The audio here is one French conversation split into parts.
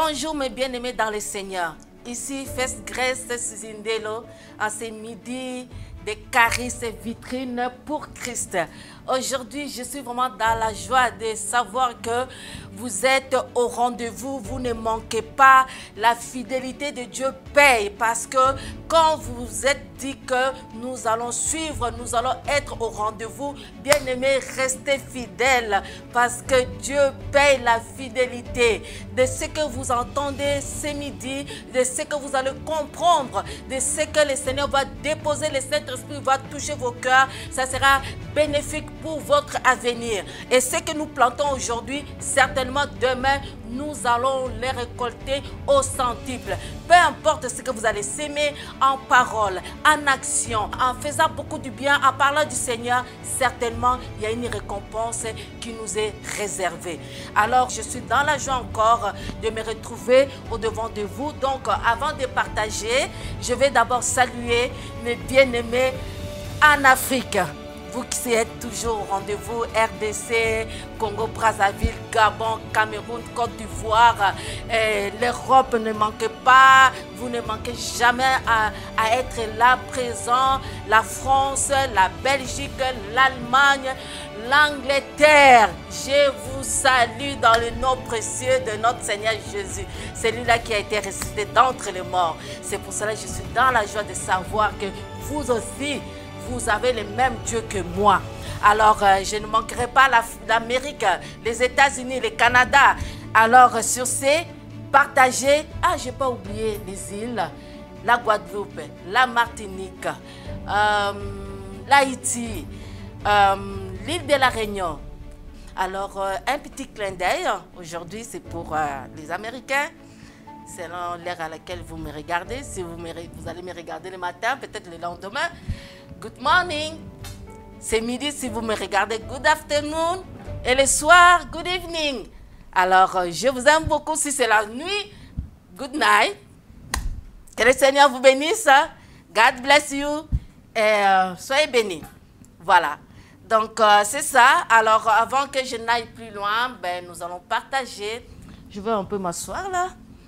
Bonjour mes bien-aimés dans le Seigneur. Ici Fest Grace Sizindelo, à ce midi des carisses et vitrines pour Christ. Aujourd'hui, je suis vraiment dans la joie de savoir que vous êtes au rendez-vous, vous ne manquez pas. La fidélité de Dieu paye parce que quand vous vous êtes dit que nous allons suivre, nous allons être au rendez-vous, bien-aimés, restez fidèles parce que Dieu paye la fidélité de ce que vous entendez ce midi, de ce que vous allez comprendre, de ce que le Seigneur va déposer, le Saint-Esprit va toucher vos cœurs. Ça sera bénéfique pour votre avenir. Et ce que nous plantons aujourd'hui, certainement demain, nous allons les récolter au centuple. Peu importe ce que vous allez s'aimer en parole, en action, en faisant beaucoup du bien, en parlant du Seigneur, certainement, il y a une récompense qui nous est réservée. Alors, je suis dans la joie encore de me retrouver au-devant de vous. Donc, avant de partager, je vais d'abord saluer mes bien-aimés en Afrique. Vous qui êtes toujours au rendez-vous, RDC, Congo-Brazzaville, Gabon, Cameroun, Côte d'Ivoire, l'Europe ne manque pas, vous ne manquez jamais à être là présent, la France, la Belgique, l'Allemagne, l'Angleterre. Je vous salue dans le nom précieux de notre Seigneur Jésus, celui-là qui a été ressuscité d'entre les morts. C'est pour cela que je suis dans la joie de savoir que vous aussi, vous avez le même Dieu que moi. Alors, je ne manquerai pas l'Amérique, les États-Unis, le Canada. Alors, sur ces, partagez. Ah, je n'ai pas oublié les îles, la Guadeloupe, la Martinique, l'Haïti, l'île de la Réunion. Alors, un petit clin d'œil. Aujourd'hui, c'est pour les Américains. Selon l'heure à laquelle vous me regardez. Si vous allez me regarder le matin, peut-être le lendemain. Good morning. C'est midi si vous me regardez. Good afternoon. Et le soir, good evening. Alors, je vous aime beaucoup. Si c'est la nuit, good night. Que le Seigneur vous bénisse. God bless you. Et soyez bénis. Voilà. Donc, c'est ça. Alors, avant que je n'aille plus loin, ben, nous allons partager. Je vais un peu m'asseoir là.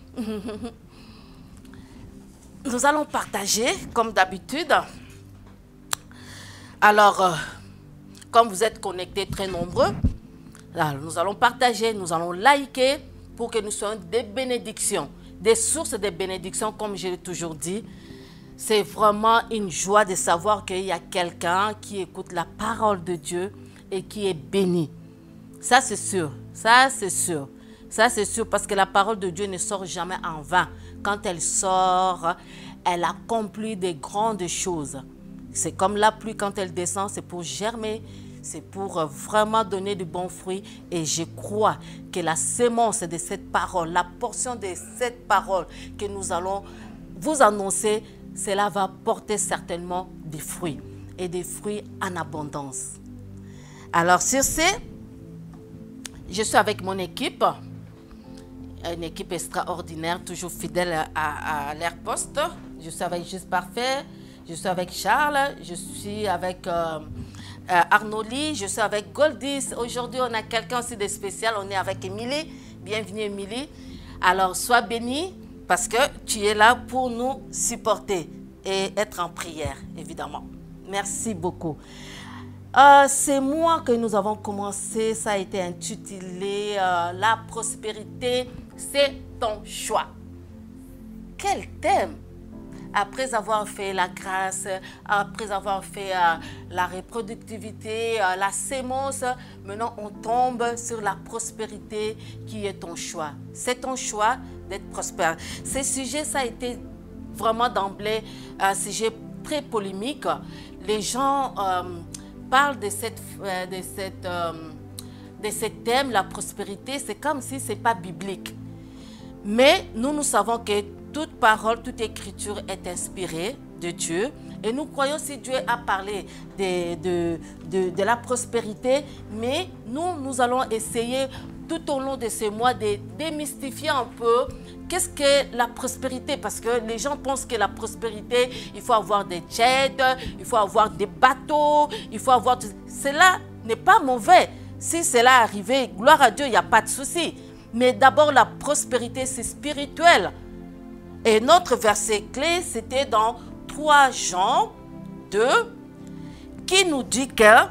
Nous allons partager, comme d'habitude. Alors, comme vous êtes connectés très nombreux, là, nous allons partager, nous allons liker pour que nous soyons des bénédictions, des sources de bénédictions, comme je l'ai toujours dit. C'est vraiment une joie de savoir qu'il y a quelqu'un qui écoute la parole de Dieu et qui est béni. Ça, c'est sûr. Ça, c'est sûr. Ça, c'est sûr, parce que la parole de Dieu ne sort jamais en vain. Quand elle sort, elle accomplit des grandes choses. C'est comme la pluie, quand elle descend, c'est pour germer, c'est pour vraiment donner de bons fruits. Et je crois que la sémence de cette parole, la portion de cette parole que nous allons vous annoncer, cela va porter certainement des fruits, et des fruits en abondance. Alors, sur ce, je suis avec mon équipe. Une équipe extraordinaire, toujours fidèle à leur poste. Je suis avec Juste Parfait, je suis avec Charles, je suis avec Arnoli, je suis avec Goldis. Aujourd'hui, on a quelqu'un aussi de spécial, on est avec Émilie. Bienvenue Émilie. Alors, sois bénie parce que tu es là pour nous supporter et être en prière, évidemment. Merci beaucoup. C'est moi que nous avons commencé, ça a été intitulé La prospérité, c'est ton choix. Quel thème! Après avoir fait la grâce, après avoir fait la reproductivité, la sémence, maintenant on tombe sur la prospérité qui est ton choix. C'est ton choix d'être prospère. Ce sujet, ça a été vraiment d'emblée un sujet très polémique. Les gens parlent de ce thème, la prospérité, c'est comme si ce n'est pas biblique. Mais nous savons que toute parole, toute écriture est inspirée de Dieu. Et nous croyons si Dieu a parlé de la prospérité, mais nous allons essayer tout au long de ce mois de démystifier un peu qu'est-ce que la prospérité. Parce que les gens pensent que la prospérité, il faut avoir des jets, il faut avoir des bateaux, il faut avoir... Cela n'est pas mauvais. Si cela arrivait, gloire à Dieu, il n'y a pas de souci. Mais d'abord, la prospérité, c'est spirituel. Et notre verset clé, c'était dans 3 Jean 2, qui nous dit que,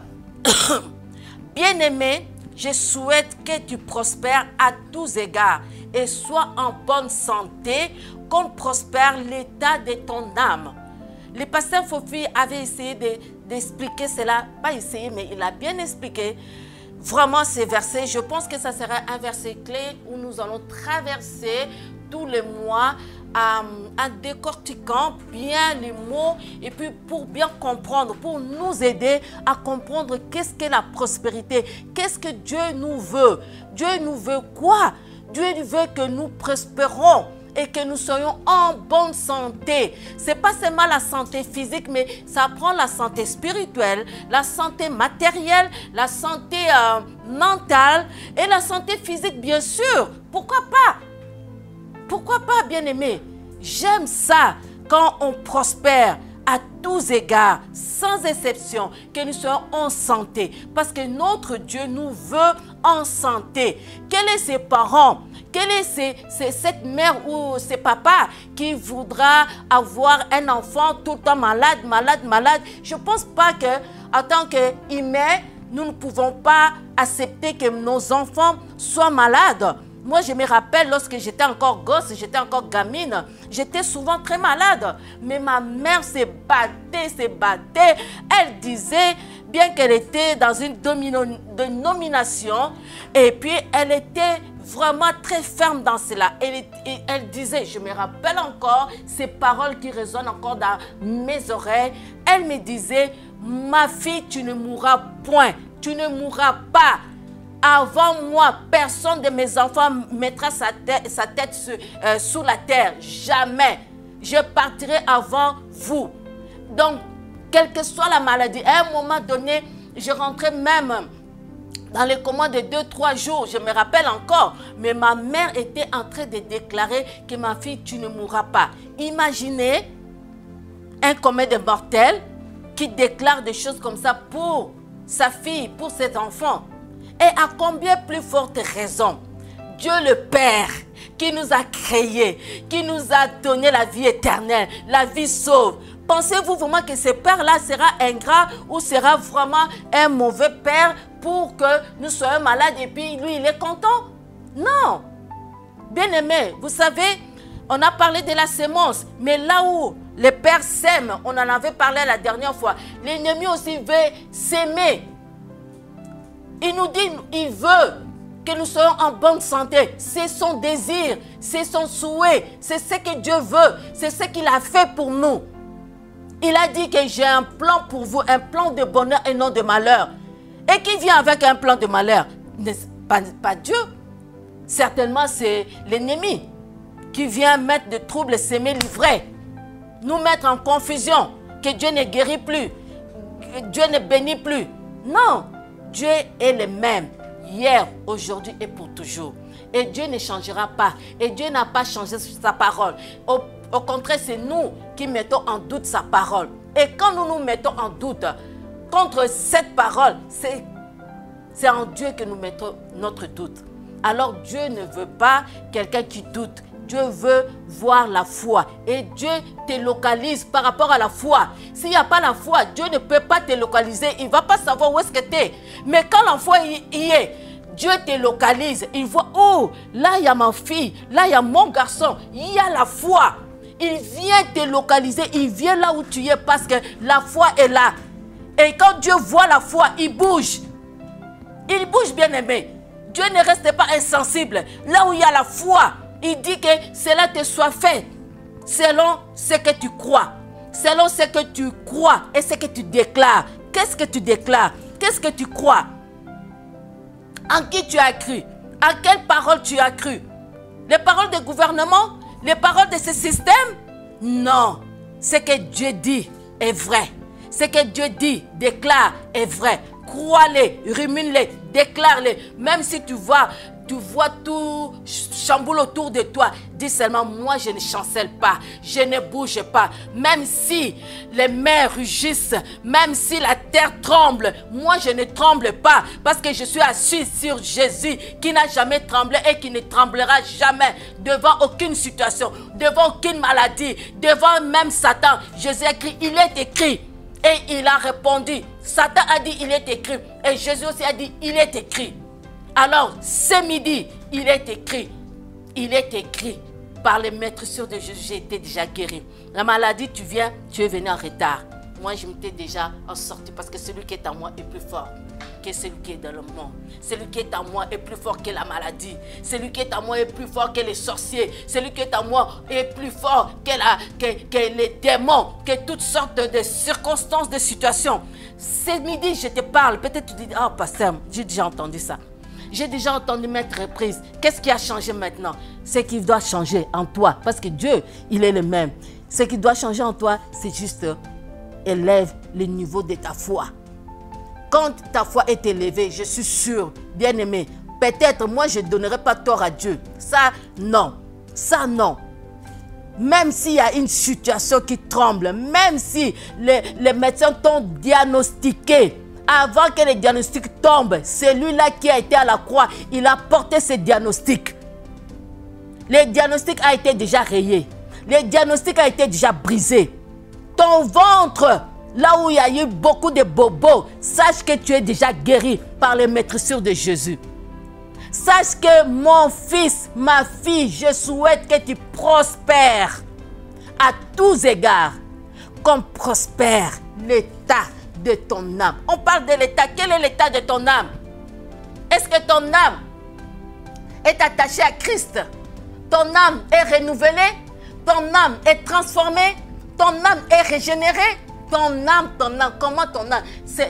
bien-aimé, je souhaite que tu prospères à tous égards et sois en bonne santé, comme prospère l'état de ton âme. Le pasteur Fofi avait essayé d'expliquer cela, pas essayé, mais il a bien expliqué vraiment ces versets. Je pense que ça sera un verset clé où nous allons traverser tous les mois en décortiquant bien les mots et puis pour bien comprendre, pour nous aider à comprendre qu'est-ce qu'est la prospérité, qu'est-ce que Dieu nous veut. Dieu nous veut quoi? Dieu veut que nous prospérons et que nous soyons en bonne santé. Ce n'est pas seulement la santé physique, mais ça prend la santé spirituelle, la santé matérielle, la santé mentale et la santé physique, bien sûr. Pourquoi pas? Pourquoi pas, bien-aimé? J'aime ça quand on prospère à tous égards, sans exception, que nous soyons en santé. Parce que notre Dieu nous veut en santé. Quels sont ses parents? Quelle est cette mère ou ce papa qui voudra avoir un enfant tout le temps malade? Je ne pense pas qu'en tant qu'humains, nous ne pouvons pas accepter que nos enfants soient malades. Moi, je me rappelle, lorsque j'étais encore gosse, j'étais encore gamine, j'étais souvent très malade. Mais ma mère se battait. Elle disait, bien qu'elle était dans une nomination, et puis elle était vraiment très ferme dans cela. Elle disait, je me rappelle encore ces paroles qui résonnent encore dans mes oreilles. Elle me disait, ma fille, tu ne mourras point, tu ne mourras pas. Avant moi, personne de mes enfants mettra sa tête sous la terre. Jamais. Je partirai avant vous. Donc, quelle que soit la maladie, à un moment donné, je rentrais même dans les commandes de 2-3 jours. Je me rappelle encore. Mais ma mère était en train de déclarer que ma fille, tu ne mourras pas. Imaginez un commun de mortels qui déclare des choses comme ça pour sa fille, pour cet enfant. Et à combien plus forte raison, Dieu le Père, qui nous a créés, qui nous a donné la vie éternelle, la vie sauve. Pensez-vous vraiment que ce Père-là sera ingrat ou sera vraiment un mauvais Père pour que nous soyons malades et puis lui, il est content? Non. Bien-aimé, vous savez, on a parlé de la sémence, mais là où le Père sème, on en avait parlé la dernière fois, l'ennemi aussi veut s'aimer. Il nous dit, il veut que nous soyons en bonne santé. C'est son désir, c'est son souhait, c'est ce que Dieu veut, c'est ce qu'il a fait pour nous. Il a dit que j'ai un plan pour vous, un plan de bonheur et non de malheur. Et qui vient avec un plan de malheur? Pas Dieu. Certainement, c'est l'ennemi qui vient mettre de troubles, s'aimer livrer, nous mettre en confusion, que Dieu ne guérit plus, que Dieu ne bénit plus. Non. Dieu est le même, hier, aujourd'hui et pour toujours. Et Dieu ne changera pas. Et Dieu n'a pas changé sa parole. Au contraire, c'est nous qui mettons en doute sa parole. Et quand nous nous mettons en doute contre cette parole, c'est en Dieu que nous mettons notre doute. Alors Dieu ne veut pas quelqu'un qui doute. Dieu veut voir la foi. Et Dieu te localise par rapport à la foi. S'il n'y a pas la foi, Dieu ne peut pas te localiser. Il ne va pas savoir où est-ce que tu es. Mais quand la foi y est, Dieu te localise. Il voit, oh, là il y a ma fille, là il y a mon garçon. Il y a la foi. Il vient te localiser. Il vient là où tu es parce que la foi est là. Et quand Dieu voit la foi, il bouge. Il bouge, bien aimé. Dieu ne reste pas insensible. Là où il y a la foi, il dit que cela te soit fait selon ce que tu crois. Selon ce que tu crois et ce que tu déclares. Qu'est-ce que tu déclares? Qu'est-ce que tu crois? En qui tu as cru? En quelles paroles tu as cru? Les paroles du gouvernement? Les paroles de ce système? Non. Ce que Dieu dit est vrai. Ce que Dieu dit, déclare est vrai. Crois-les, rumine-les, déclare-les. Même si tu vois tu vois tout chamboule autour de toi, dis seulement, moi je ne chancelle pas, je ne bouge pas. Même si les mers rugissent, même si la terre tremble, moi je ne tremble pas parce que je suis assis sur Jésus qui n'a jamais tremblé et qui ne tremblera jamais devant aucune situation, devant aucune maladie, devant même Satan. Jésus a écrit, il est écrit. Et il a répondu. Satan a dit, il est écrit. Et Jésus aussi a dit, il est écrit. Alors, ce midi, il est écrit. Il est écrit. Par les maîtres sûrs de Jésus, j'ai été déjà guéri. La maladie, tu es venu en retard. Moi, je m'étais déjà en sorti parce que celui qui est en moi est plus fort que celui qui est dans le monde. Celui qui est en moi est plus fort que la maladie. Celui qui est en moi est plus fort que les sorciers. Celui qui est en moi est plus fort que les démons, que toutes sortes de circonstances, de situations. Ce midi, je te parle. Peut-être tu dis, ah, pasteur, j'ai déjà entendu ça. J'ai déjà entendu mettre reprise. Qu'est-ce qui a changé maintenant? Ce qui doit changer en toi. Parce que Dieu, il est le même. Ce qui doit changer en toi, c'est juste élève le niveau de ta foi. Quand ta foi est élevée, je suis sûr, bien-aimé, peut-être moi je ne donnerai pas tort à Dieu. Ça, non. Ça, non. Même s'il y a une situation qui tremble, même si les médecins t'ont diagnostiqué, avant que le diagnostic tombe, celui-là qui a été à la croix, il a porté ce diagnostic. Le diagnostic a été déjà rayé. Le diagnostic a été déjà brisé. Ton ventre, là où il y a eu beaucoup de bobos, sache que tu es déjà guéri par les maîtres sûrs de Jésus. Sache que mon fils, ma fille, je souhaite que tu prospères à tous égards, comme prospère l'état de ton âme. On parle de l'état. Quel est l'état de ton âme? Est-ce que ton âme est attachée à Christ? Ton âme est renouvelée? Ton âme est transformée? Ton âme est régénérée? Ton âme, comment ton âme?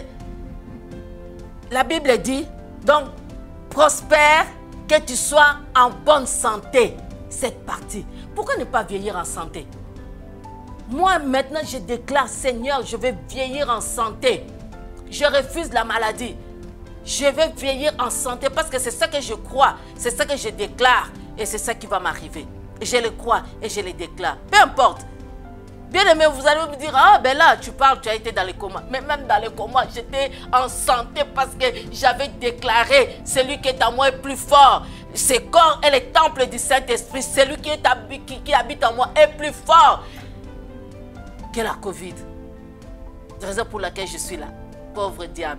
La Bible dit, donc, prospère, que tu sois en bonne santé. Cette partie. Pourquoi ne pas vieillir en santé? Moi, maintenant, je déclare, Seigneur, je vais vieillir en santé. Je refuse la maladie. Je vais vieillir en santé parce que c'est ça que je crois. C'est ça que je déclare. Et c'est ça qui va m'arriver. Je le crois et je le déclare. Peu importe. Bien aimé, vous allez me dire, ah ben là, tu parles, tu as été dans le coma. Mais même dans le coma, j'étais en santé parce que j'avais déclaré, celui qui est en moi est plus fort. Ce corps est le temple du Saint-Esprit. Celui qui habite en moi est plus fort que la Covid. C'est la raison pour laquelle je suis là. Pauvre diable.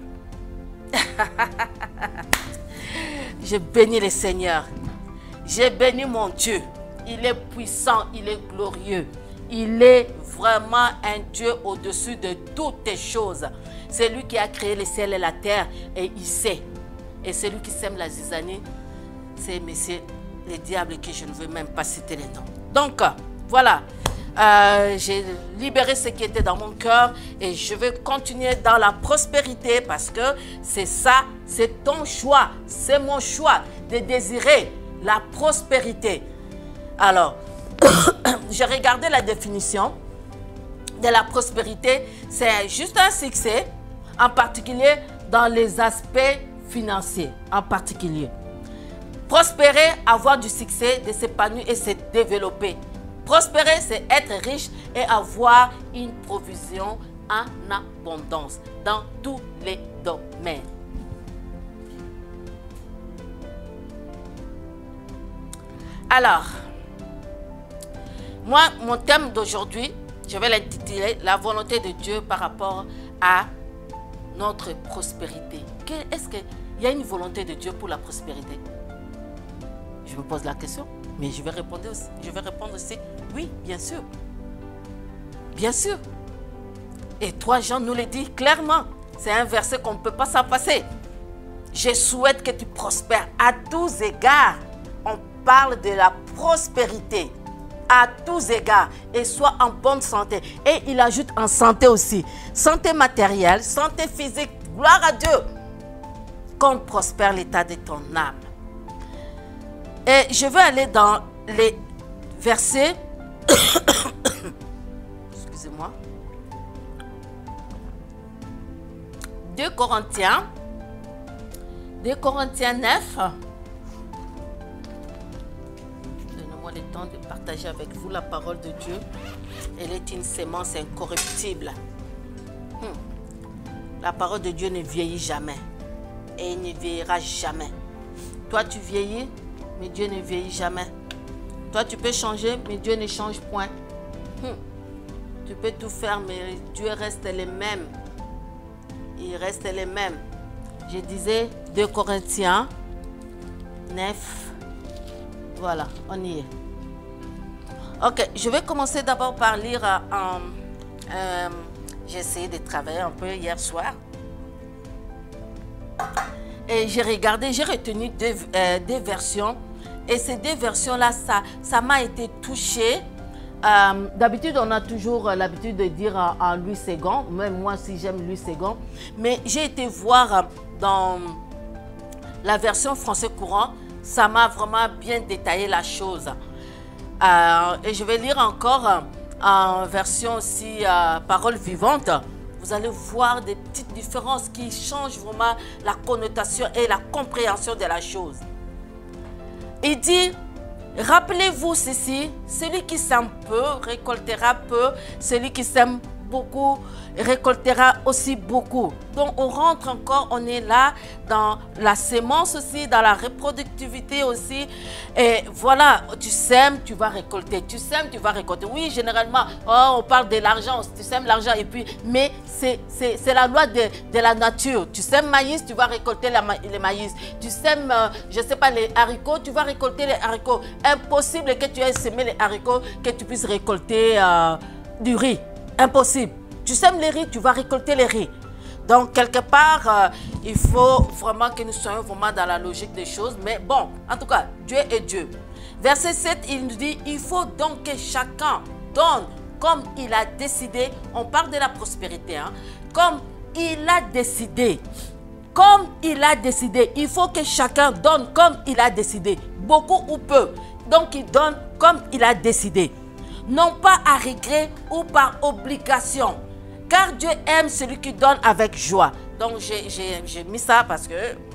Je bénis le Seigneur. J'ai béni mon Dieu. Il est puissant, il est glorieux. Il est vraiment un Dieu au-dessus de toutes les choses. C'est lui qui a créé le ciel et la terre et il sait. Et celui qui sème la zizanie, c'est monsieur le diable que je ne veux même pas citer les noms. Donc, voilà. J'ai libéré ce qui était dans mon cœur et je vais continuer dans la prospérité parce que c'est ça, c'est ton choix, c'est mon choix de désirer la prospérité. Alors, j'ai regardé la définition de la prospérité, c'est juste un succès, en particulier dans les aspects financiers, en particulier. Prospérer, avoir du succès, de s'épanouir et se développer. Prospérer, c'est être riche et avoir une provision en abondance dans tous les domaines. Alors, moi, mon thème d'aujourd'hui, je vais l'intituler « La volonté de Dieu par rapport à notre prospérité ». Est-ce qu'il y a une volonté de Dieu pour la prospérité? Je me pose la question, mais je vais répondre aussi, oui, bien sûr. Bien sûr. Et 3 Jean nous le dit clairement. C'est un verset qu'on ne peut pas s'en passer. Je souhaite que tu prospères à tous égards. On parle de la prospérité à tous égards et sois en bonne santé. Et il ajoute en santé aussi. Santé matérielle, santé physique. Gloire à Dieu. Qu'on prospère l'état de ton âme. Et je vais aller dans les versets. Excusez-moi. 2 Corinthiens 9. temps de partager avec vous la parole de Dieu. Elle est une sémence incorruptible. La parole de Dieu ne vieillit jamais. Et il ne vieillira jamais. Toi, tu vieillis, mais Dieu ne vieillit jamais. Toi, tu peux changer, mais Dieu ne change point. Tu peux tout faire, mais Dieu reste le même. Il reste le même. Je disais 2 Corinthiens 9. Voilà, on y est. Ok, je vais commencer d'abord par lire j'ai essayé de travailler un peu hier soir. Et j'ai regardé, j'ai retenu deux versions. Et ces 2 versions-là, ça m'a été touché. D'habitude, on a toujours l'habitude de dire en Louis Ségon. Même moi, si j'aime Louis Ségon. Mais j'ai été voir dans la version français courant. Ça m'a vraiment bien détaillé la chose. Et je vais lire encore en version aussi parole vivante. Vous allez voir des petites différences qui changent vraiment la connotation et la compréhension de la chose. Il dit, rappelez-vous ceci, celui qui sème peu récoltera peu, celui qui sème beaucoup récoltera aussi beaucoup. Donc on rentre encore, on est là dans la sémence aussi, dans la reproductivité aussi. Et voilà, tu sèmes, tu vas récolter. Tu sèmes, tu vas récolter. Oui, généralement, on parle de l'argent, tu sèmes l'argent et puis, mais c'est la loi de la nature. Tu sèmes maïs, tu vas récolter les maïs. Tu sèmes, je ne sais pas, les haricots, tu vas récolter les haricots. Impossible que tu aies semé les haricots, que tu puisses récolter du riz. Impossible. Tu sèmes les riz, tu vas récolter les riz. Donc, quelque part, il faut vraiment que nous soyons vraiment dans la logique des choses. Mais bon, en tout cas, Dieu est Dieu. Verset 7, il nous dit, il faut donc que chacun donne comme il a décidé. On parle de la prospérité, hein, comme il a décidé. Comme il a décidé. Il faut que chacun donne comme il a décidé. Beaucoup ou peu. Donc, il donne comme il a décidé. Non pas à regret ou par obligation. Car Dieu aime celui qui donne avec joie. Donc, j'ai mis ça parce que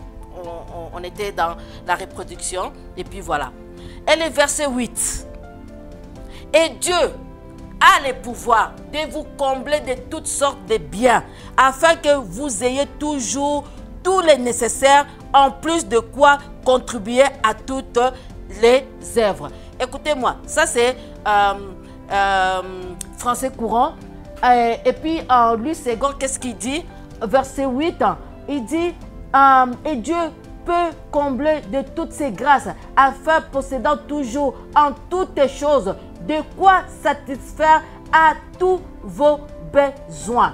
on était dans la reproduction. Et puis voilà. Et le verset 8. Et Dieu a le pouvoir de vous combler de toutes sortes de biens, afin que vous ayez toujours tout le nécessaire, en plus de quoi contribuer à toutes les œuvres. Écoutez-moi, ça c'est français courant. Et puis en Louis Ségon, qu'est-ce qu'il dit? Verset 8, il dit et Dieu peut combler de toutes ses grâces, afin possédant toujours en toutes choses de quoi satisfaire à tous vos besoins.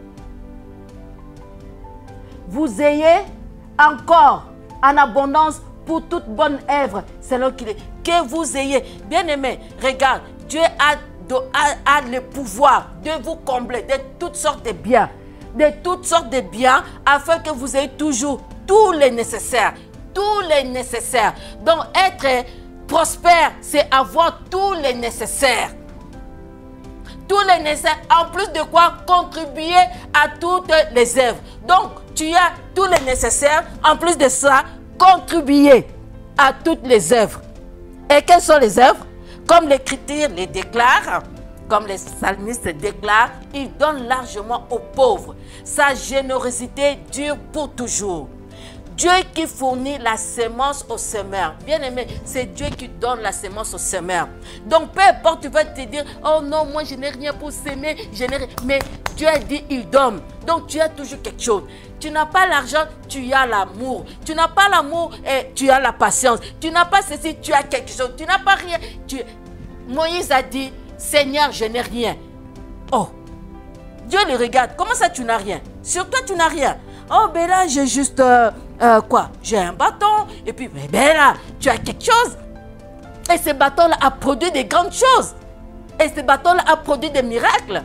Vous ayez encore en abondance pour toute bonne œuvre, selon qu'il est. Que vous ayez, bien aimé, regarde, Dieu a le pouvoir de vous combler de toutes sortes de biens. De toutes sortes de biens, afin que vous ayez toujours tous les nécessaires. Tous les nécessaires. Donc, être prospère, c'est avoir tous les nécessaires. Tous les nécessaires, en plus de quoi contribuer à toutes les œuvres. Donc, tu as tous les nécessaires, en plus de ça, contribuer à toutes les œuvres. Et quelles sont les œuvres? Comme l'Écriture les déclare, comme les psalmistes déclarent, il donne largement aux pauvres. Sa générosité dure pour toujours. Dieu qui fournit la sémence au semeur. Bien aimé, c'est Dieu qui donne la sémence au semeur. Donc, peu importe, tu vas te dire, oh non, moi je n'ai rien pour s'aimer, je n'ai rien. Mais Dieu a dit, il donne. Donc, tu as toujours quelque chose. Tu n'as pas l'argent, tu as l'amour. Tu n'as pas l'amour, et tu as la patience. Tu n'as pas ceci, tu as quelque chose. Tu n'as pas rien. Moïse a dit, Seigneur, je n'ai rien. Oh, Dieu le regarde. Comment ça, tu n'as rien? Sur toi, tu n'as rien. Oh, ben là, j'ai juste, quoi? J'ai un bâton. Et puis, ben là, tu as quelque chose. Et ce bâton-là a produit des grandes choses. Et ce bâton-là a produit des miracles.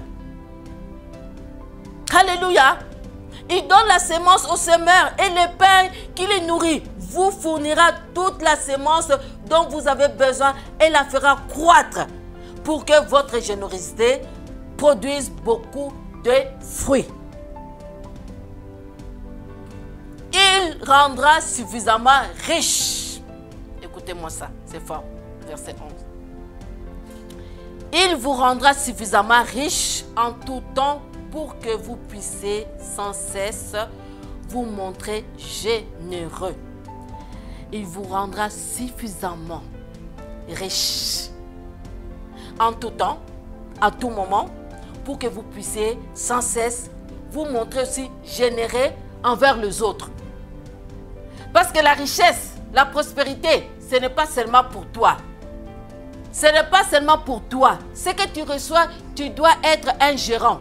Alléluia. Il donne la sémence au semeur et le Père qui les nourrit vous fournira toute la sémence dont vous avez besoin et la fera croître pour que votre générosité produise beaucoup de fruits. Il rendra suffisamment riche. Écoutez-moi ça, c'est fort. Verset 11. Il vous rendra suffisamment riche en tout temps pour que vous puissiez sans cesse vous montrer généreux. Il vous rendra suffisamment riche en tout temps, à tout moment, pour que vous puissiez sans cesse vous montrer aussi généreux envers les autres. Parce que la richesse, la prospérité, ce n'est pas seulement pour toi. Ce n'est pas seulement pour toi. Ce que tu reçois, tu dois être un gérant.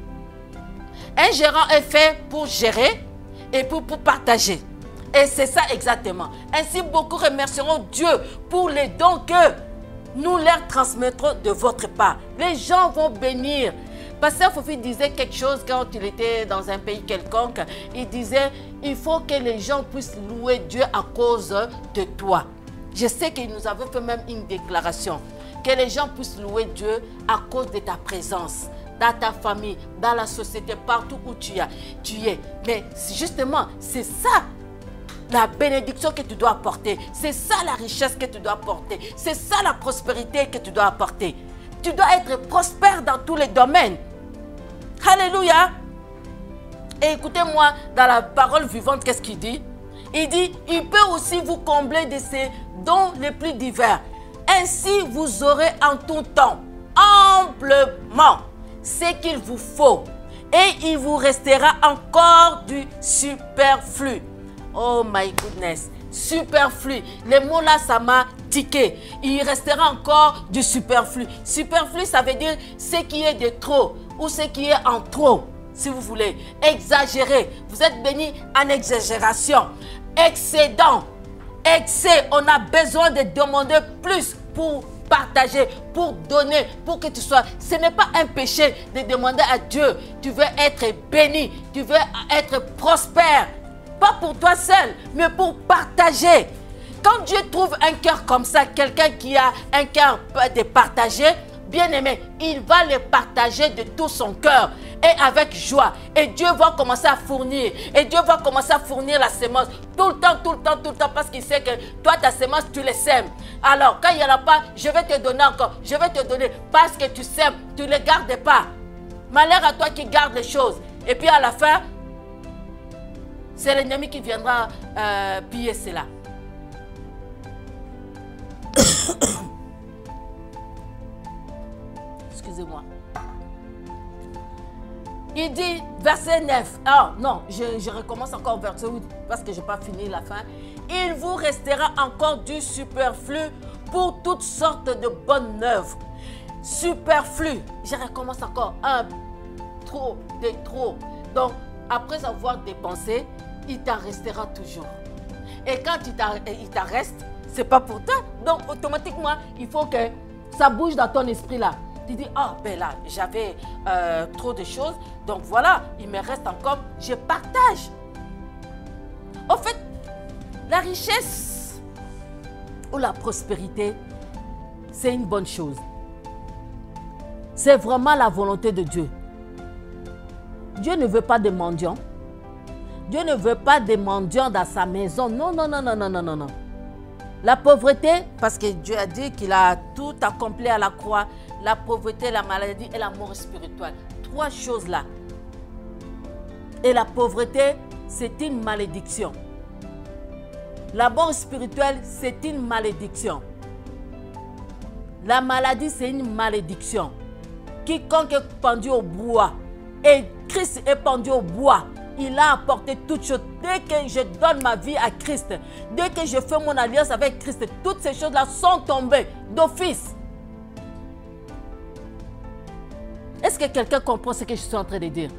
Un gérant est fait pour gérer et pour partager. Et c'est ça exactement. Ainsi, beaucoup remercieront Dieu pour les dons que nous leur transmettrons de votre part. Les gens vont bénir. Pasteur Fofi disait quelque chose quand il était dans un pays quelconque. Il disait, il faut que les gens puissent louer Dieu à cause de toi. Je sais qu'il nous avait fait même une déclaration. Que les gens puissent louer Dieu à cause de ta présence. Dans ta famille, dans la société, partout où tu es. Mais justement, c'est ça la bénédiction que tu dois apporter. C'est ça la richesse que tu dois apporter. C'est ça la prospérité que tu dois apporter. Tu dois être prospère dans tous les domaines. Alléluia. Et écoutez-moi, dans la parole vivante, qu'est-ce qu'il dit? Il dit, il peut aussi vous combler de ses dons les plus divers. Ainsi, vous aurez en tout temps, amplement, ce qu'il vous faut. Et il vous restera encore du superflu. Oh my goodness. Superflu. Les mots là, ça m'a tiqué. Il restera encore du superflu. Superflu, ça veut dire ce qui est de trop ou ce qui est en trop, si vous voulez. Exagéré. Vous êtes béni en exagération. Excédent. Excès. On a besoin de demander plus pour partager, pour donner, pour que tu sois. Ce n'est pas un péché de demander à Dieu. Tu veux être béni. Tu veux être prospère. Pas pour toi seul, mais pour partager. Quand Dieu trouve un cœur comme ça, quelqu'un qui a un cœur de partager, bien aimé, il va le partager de tout son cœur et avec joie. Et Dieu va commencer à fournir. Et Dieu va commencer à fournir la semence tout le temps, tout le temps, tout le temps, parce qu'il sait que toi, ta semence, tu les sèmes. Alors, quand il n'y en a pas, je vais te donner encore. Je vais te donner parce que tu sèmes, tu ne les gardes pas. Malheur à toi qui garde les choses. Et puis à la fin, c'est l'ennemi qui viendra piller cela. Excusez-moi. Il dit, verset 9. Ah non, je recommence encore verset 8 parce que je n'ai pas fini la fin. Il vous restera encore du superflu pour toutes sortes de bonnes œuvres. Superflu. Je recommence encore. Un, trop, des trop. Donc, après avoir dépensé, il t'en restera toujours. Et quand il t'en reste, ce n'est pas pour toi. Donc, automatiquement, il faut que ça bouge dans ton esprit là. Tu dis, oh, ben là, j'avais trop de choses. Donc voilà, il me reste encore, je partage. En fait, la richesse ou la prospérité, c'est une bonne chose. C'est vraiment la volonté de Dieu. Dieu ne veut pas de mendiants. Dieu ne veut pas de mendiants dans sa maison. Non, non, non, non, non, non, non, non. La pauvreté, parce que Dieu a dit qu'il a tout accompli à la croix. La pauvreté, la maladie et la mort spirituelle. Trois choses là. Et la pauvreté, c'est une malédiction. La mort spirituelle, c'est une malédiction. La maladie, c'est une malédiction. Quiconque est pendu au bois, et Christ est pendu au bois, il a apporté toutes choses. Dès que je donne ma vie à Christ, dès que je fais mon alliance avec Christ, toutes ces choses-là sont tombées d'office. Est-ce que quelqu'un comprend ce que je suis en train de dire?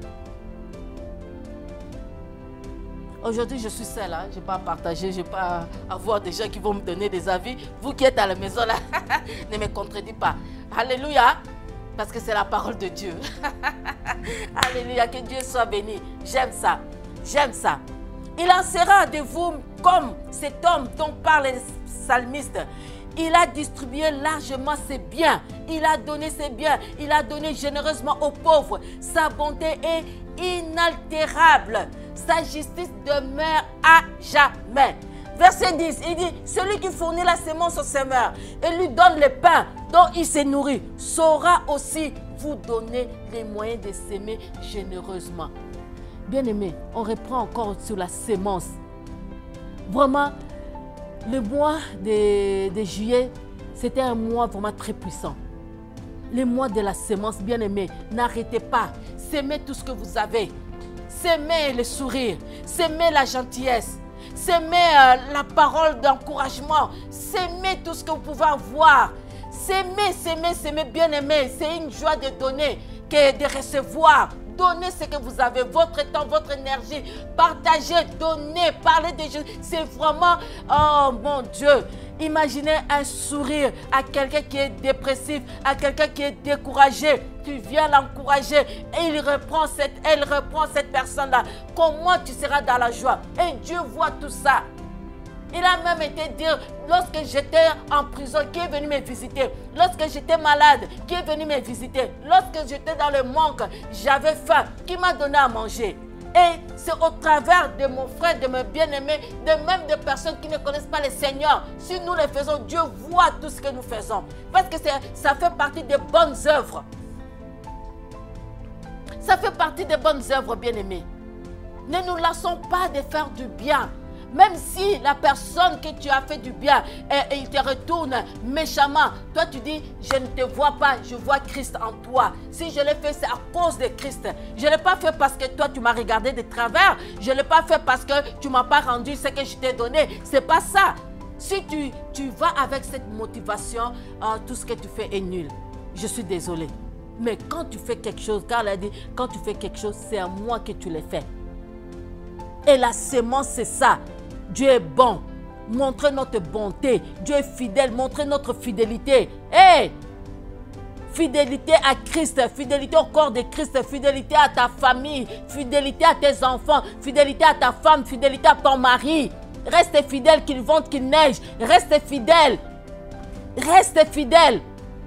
Aujourd'hui, je suis seule, hein? Je n'ai pas à partager, je n'ai pas à avoir des gens qui vont me donner des avis. Vous qui êtes à la maison, là, ne me contredisez pas. Alléluia, parce que c'est la parole de Dieu. Alléluia, que Dieu soit béni. J'aime ça, j'aime ça. Il en sera de vous comme cet homme dont parle le psalmiste. Il a distribué largement ses biens. Il a donné ses biens. Il a donné généreusement aux pauvres. Sa bonté est inaltérable. Sa justice demeure à jamais. Verset 10, il dit, celui qui fournit la sémence au semeur et lui donne le pain dont il se nourrit, saura aussi vous donner les moyens de s'aimer généreusement. Bien-aimés, on reprend encore sur la sémence. Vraiment, le mois de juillet, c'était un mois vraiment très puissant. Le mois de la sémence, bien-aimés, n'arrêtez pas. S'aimez tout ce que vous avez. S'aimez le sourire. S'aimez la gentillesse. S'aimez la parole d'encouragement. S'aimez tout ce que vous pouvez avoir. S'aimer, bien-aimés. C'est une joie de donner que de recevoir. Donnez ce que vous avez, votre temps, votre énergie. Partagez, donnez, parlez de Jésus. C'est vraiment, oh mon Dieu. Imaginez un sourire à quelqu'un qui est dépressif, à quelqu'un qui est découragé. Tu viens l'encourager et elle reprend cette personne-là. Comment tu seras dans la joie? Et Dieu voit tout ça. Il a même été dire, lorsque j'étais en prison, qui est venu me visiter? Lorsque j'étais malade, qui est venu me visiter? Lorsque j'étais dans le manque, j'avais faim, qui m'a donné à manger? Et c'est au travers de mon frère, de mes bien-aimés, de même de personnes qui ne connaissent pas le Seigneur. Si nous le faisons, Dieu voit tout ce que nous faisons. Parce que ça fait partie des bonnes œuvres. Ça fait partie des bonnes œuvres, bien-aimés. Ne nous lassons pas de faire du bien. Même si la personne que tu as fait du bien, et il te retourne méchamment, toi tu dis, je ne te vois pas, je vois Christ en toi. Si je l'ai fait, c'est à cause de Christ. Je ne l'ai pas fait parce que toi tu m'as regardé de travers. Je ne l'ai pas fait parce que tu ne m'as pas rendu ce que je t'ai donné. Ce n'est pas ça. Si tu vas avec cette motivation, tout ce que tu fais est nul. Je suis désolée. Mais quand tu fais quelque chose, Carl a dit, quand tu fais quelque chose, c'est à moi que tu l'as fait. Et la sémence, c'est ça. Dieu est bon. Montrez notre bonté. Dieu est fidèle. Montrez notre fidélité. Hey! Fidélité à Christ. Fidélité au corps de Christ. Fidélité à ta famille. Fidélité à tes enfants. Fidélité à ta femme. Fidélité à ton mari. Reste fidèle qu'il vente, qu'il neige. Reste fidèle. Reste fidèle.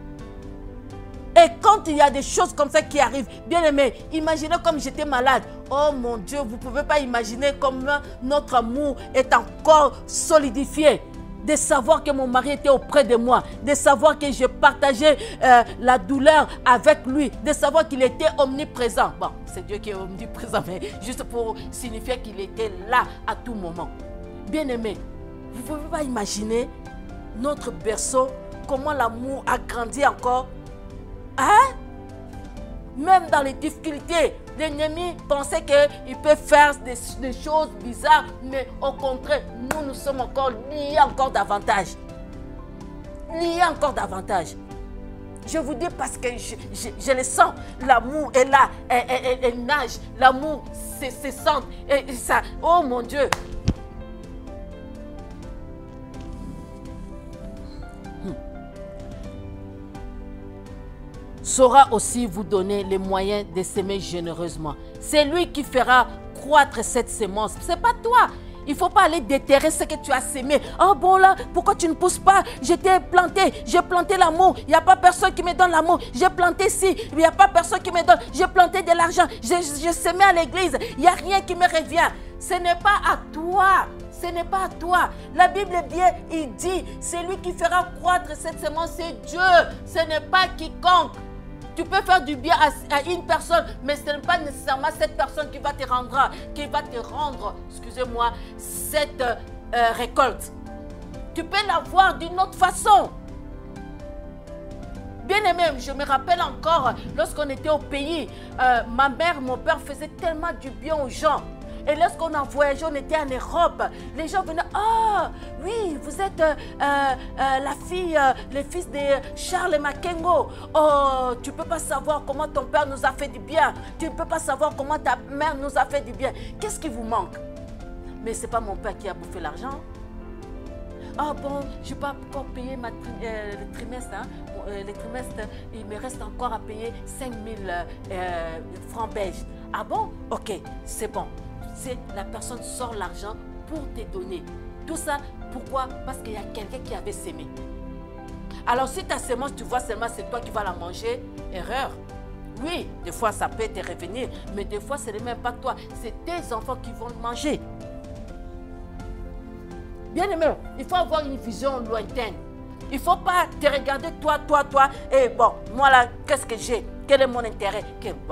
Et quand il y a des choses comme ça qui arrivent, bien aimé, imaginez comme j'étais malade. Oh mon Dieu, vous ne pouvez pas imaginer comment notre amour est encore solidifié. De savoir que mon mari était auprès de moi, de savoir que je partageais la douleur avec lui, de savoir qu'il était omniprésent. Bon, c'est Dieu qui est omniprésent, mais juste pour signifier qu'il était là à tout moment. Bien aimé, vous ne pouvez pas imaginer notre berceau, comment l'amour a grandi encore. Hein? Même dans les difficultés, l'ennemi pensait qu'il peut faire des choses bizarres, mais au contraire, nous sommes encore liés encore davantage. Liés encore davantage. Je vous dis parce que je le sens, l'amour est là, elle nage, l'amour se sent, et ça, oh mon Dieu. Saura aussi vous donner les moyens de s'aimer généreusement. C'est lui qui fera croître cette sémence. Ce n'est pas toi. Il ne faut pas aller déterrer ce que tu as sémé. Oh bon là, pourquoi tu ne pousses pas? J'étais planté, j'ai planté l'amour. Il n'y a pas personne qui me donne l'amour. J'ai planté ci, il n'y a pas personne qui me donne. J'ai planté de l'argent, j'ai sémé à l'église. Il n'y a rien qui me revient. Ce n'est pas à toi. Ce n'est pas à toi. La Bible est bien, il dit, c'est lui qui fera croître cette sémence, c'est Dieu. Ce n'est pas quiconque. Tu peux faire du bien à une personne, mais ce n'est pas nécessairement cette personne qui va te rendre, excusez-moi, cette récolte. Tu peux l'avoir d'une autre façon. Bien aimé, je me rappelle encore, lorsqu'on était au pays, ma mère, mon père faisaient tellement du bien aux gens. Et lorsqu'on a voyagé, on était en Europe, les gens venaient, ah oui, vous êtes la fille, le fils de Charles Makengo. Oh, tu ne peux pas savoir comment ton père nous a fait du bien. Tu ne peux pas savoir comment ta mère nous a fait du bien. Qu'est-ce qui vous manque? Mais ce n'est pas mon père qui a bouffé l'argent. Ah bon, je n'ai pas encore payé le trimestre. Hein. Le trimestre, il me reste encore à payer 5 000 francs belges. Ah bon? Ok, c'est bon. C'est la personne sort l'argent pour te donner. Tout ça, pourquoi? Parce qu'il y a quelqu'un qui avait sémé. Alors si ta sémence, tu vois seulement c'est toi qui vas la manger, erreur. Oui, des fois ça peut te revenir, mais des fois ce n'est même pas toi, c'est tes enfants qui vont le manger. Bien aimé, il faut avoir une vision lointaine. Il ne faut pas te regarder toi, et bon, moi là, qu'est-ce que j'ai? Quel est mon intérêt? Bon.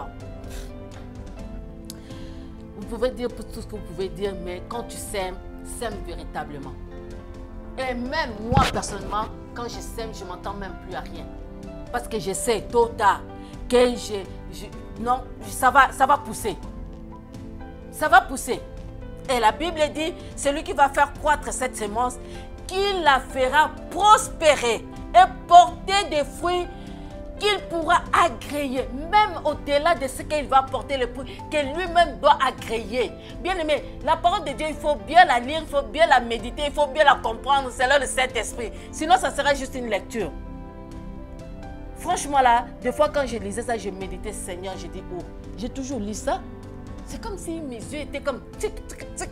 Vous pouvez dire tout ce que vous pouvez dire, mais quand tu sèmes, sème véritablement. Et même moi, personnellement, quand je sème, je ne m'entends même plus à rien. Parce que je sais, tôt ou tard, que non, ça va pousser. Ça va pousser. Et la Bible dit, celui qui va faire croître cette semence, qu'il la fera prospérer et porter des fruits qu'il pourra agréer, même au-delà de ce qu'il va porter le fruit, que lui-même doit agréer. Bien aimé, la parole de Dieu, il faut bien la lire, il faut bien la méditer, il faut bien la comprendre, c'est là le Saint-Esprit. Sinon, ça sera juste une lecture. Franchement là, des fois quand je lisais ça, je méditais, Seigneur, je dis, oh, j'ai toujours lu ça. C'est comme si mes yeux étaient comme tic, tic, tic.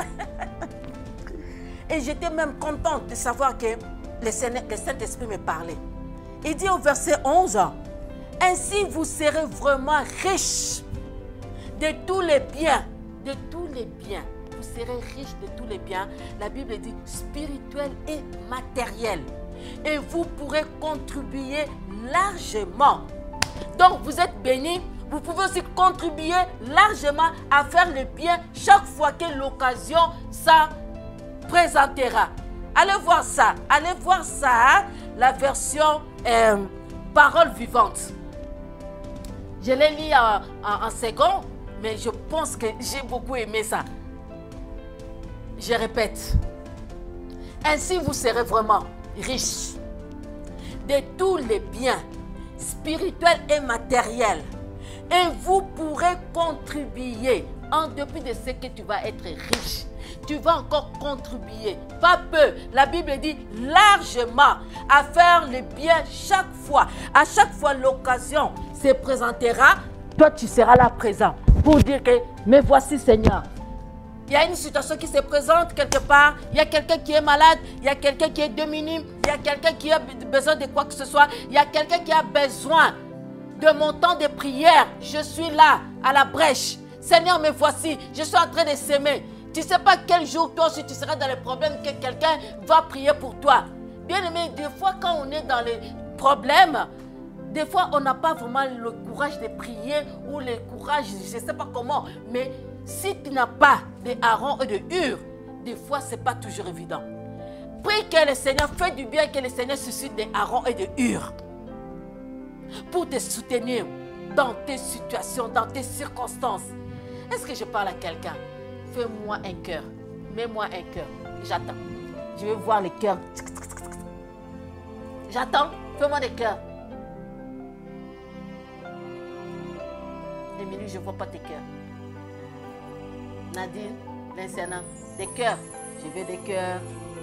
Et j'étais même contente de savoir que le Saint-Esprit me parlait. Il dit au verset 11, « Ainsi vous serez vraiment riches de tous les biens. » De tous les biens. Vous serez riches de tous les biens. La Bible dit spirituel et matériel. Et vous pourrez contribuer largement. Donc vous êtes bénis. Vous pouvez aussi contribuer largement à faire le bien chaque fois que l'occasion ça présentera. Allez voir ça. Allez voir ça. La version parole vivante. Je l'ai lu en second, mais je pense que j'ai beaucoup aimé ça. Je répète. Ainsi vous serez vraiment riches de tous les biens spirituels et matériels. Et vous pourrez contribuer, en dépit de ce que tu vas être riche, tu vas encore contribuer, pas peu. La Bible dit largement à faire le bien chaque fois. À chaque fois l'occasion se présentera, toi tu seras là présent pour dire que, mais voici Seigneur. Il y a une situation qui se présente quelque part, il y a quelqu'un qui est malade, il y a quelqu'un qui est diminué, il y a quelqu'un qui a besoin de quoi que ce soit, il y a quelqu'un qui a besoin de mon temps de prière. Je suis là, à la brèche. Seigneur, me voici, je suis en train de s'aimer. Tu ne sais pas quel jour toi aussi tu seras dans les problèmes que quelqu'un va prier pour toi. Bien aimé, des fois quand on est dans les problèmes, des fois on n'a pas vraiment le courage de prier ou le courage, je ne sais pas comment. Mais si tu n'as pas de Aaron et de Hur, des fois ce n'est pas toujours évident. Prie que le Seigneur fait du bien, que le Seigneur suscite de Aaron et de Hur pour te soutenir dans tes situations, dans tes circonstances. Est-ce que je parle à quelqu'un? Fais-moi un cœur. Mets-moi un cœur. J'attends. Je veux voir les cœurs. J'attends. Fais-moi des cœurs. Émilie, je ne vois pas tes cœurs. Nadine, Lincena, des cœurs. Je veux des cœurs.